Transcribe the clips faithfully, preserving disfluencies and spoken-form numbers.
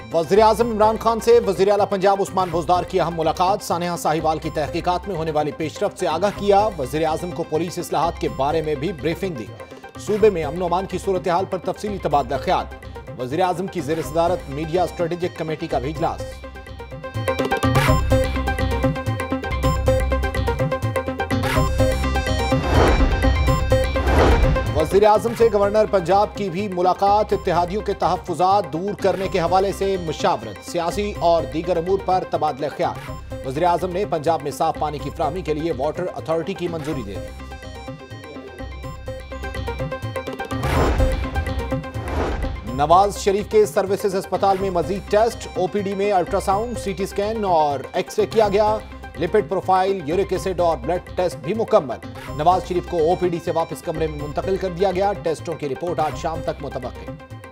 वज़ीर-ए-आज़म इमरान खान से वज़ीर आला पंजाब उस्मान बुज़दार की अहम मुलाकात। सानेहा साहिवाल की तहकीकात में होने वाली पेशरफ्त से आगाह किया। वज़ीर-ए-आज़म को पुलिस इस्लाहात के बारे में भी ब्रीफिंग दी। सूबे में अमन अमान की सूरत हाल पर तफसीली तबादला ख्याल। वज़ीर-ए-आज़म की ज़ेर सदारत मीडिया स्ट्रेटेजिक कमेटी का भी इजलास। वज़ीर-ए-आज़म से गवर्नर पंजाब की भी मुलाकात। इत्तेहादियों के तहफ़्फ़ुज़ात दूर करने के हवाले से मुशावरत, सियासी और दीगर अमूर पर तबादला ख्याल। वज़ीर-ए-आज़म ने पंजाब में साफ पानी की फराहमी के लिए वाटर अथॉरिटी की मंजूरी दे दी। नवाज शरीफ के सर्विसेज अस्पताल में मजीद टेस्ट। ओपीडी में अल्ट्रासाउंड, सीटी स्कैन और एक्सरे किया गया। लिपिड प्रोफाइल, यूरिक एसिड और ब्लड टेस्ट भी मुकम्मल। नवाज शरीफ को ओपीडी से वापस कमरे में मुंतकिल कर दिया गया। टेस्टों की रिपोर्ट आज शाम तक मुतवक्किल।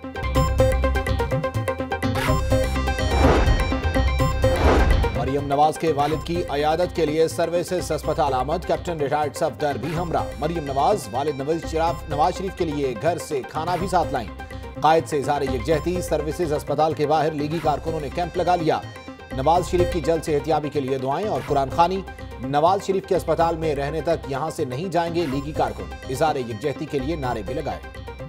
मरियम नवाज के वालिद की अयादत के लिए सर्विसेज अस्पताल आमद। कैप्टन रिटायर्ड सफदर भी हमरा। मरियम नवाज वालिद नवाज शरीफ के लिए घर से खाना भी साथ लाईं। कायद से इज़हार यकजहती। सर्विसेज अस्पताल के बाहर लीगी कारकुनों ने कैंप लगा लिया। नवाज शरीफ की जल्द सेहतियाबी के लिए दुआएं और कुरान खानी। नवाज शरीफ के अस्पताल में रहने तक यहां से नहीं जाएंगे लीगी कारकुन। इज़हार यकजहती के लिए नारे भी लगाए।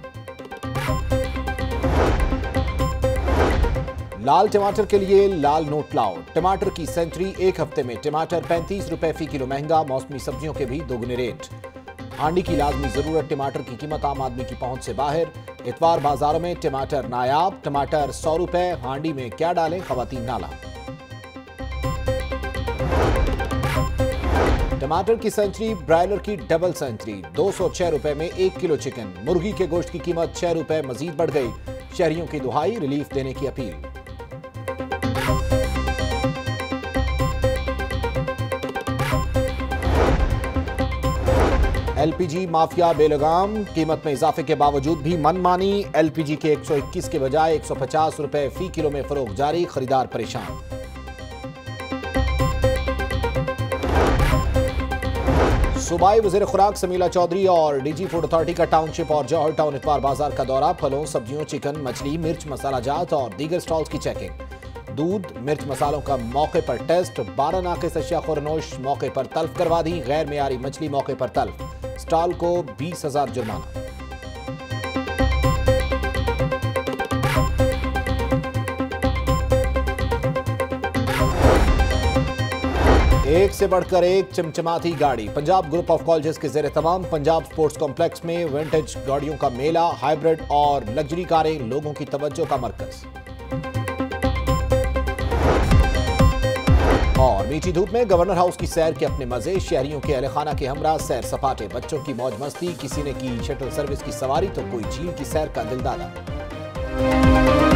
लाल टमाटर के लिए लाल नोट लाओ। टमाटर की सेंचुरी। एक हफ्ते में टमाटर पैंतीस रुपए फी किलो महंगा। मौसमी सब्जियों के भी दोगुने रेट। हांडी की लाजमी जरूरत। टमाटर की कीमत आम आदमी की पहुंच से बाहर। इतवार बाजारों में टमाटर नायाब। टमाटर सौ रुपए। हांडी में क्या डालें, खवातीन नाला। टमाटर की सेंचुरी। ब्रायलर की डबल सेंचुरी। दो सौ छह रुपए में एक किलो चिकन। मुर्गी के गोश्त की कीमत छह रुपए मजीद बढ़ गई। शहरियों की दुहाई, रिलीफ देने की अपील। एलपीजी माफिया बेलगाम। कीमत में इजाफे के बावजूद भी मनमानी। एलपीजी के एक सौ इक्कीस के बजाय एक सौ पचास रुपए फी किलो में फरोख्त जारी। खरीदार परेशान। सूबाई वज़ीर खुराक समीला चौधरी और डीजी फूड अथॉरिटी का टाउनशिप और जौहर टाउन इतवार बाजार का दौरा। फलों, सब्जियों, चिकन, मछली, मिर्च मसाला जात और दीगर स्टॉल्स की चेकिंग। दूध, मिर्च मसालों का मौके पर टेस्ट। बारह नाक़िस अशिया खुरनोश मौके पर तल्फ करवा दी। गैर मेयारी मछली मौके पर तल्फ। स्टॉल को बीस हजार जुर्माना। एक से बढ़कर एक चमचमाती गाड़ी। पंजाब ग्रुप ऑफ कॉलेजेस के जेर तमाम पंजाब स्पोर्ट्स कॉम्प्लेक्स में विंटेज गाड़ियों का मेला। हाइब्रिड और लग्जरी कारें लोगों की तवज्जो का मरकज। और मीठी धूप में गवर्नर हाउस की सैर के अपने मजे। शहरियों के अहले खाना के हमरा सैर सपाटे। बच्चों की मौज मस्ती। किसी ने की शटल सर्विस की सवारी तो कोई झील की सैर का दिलदादा।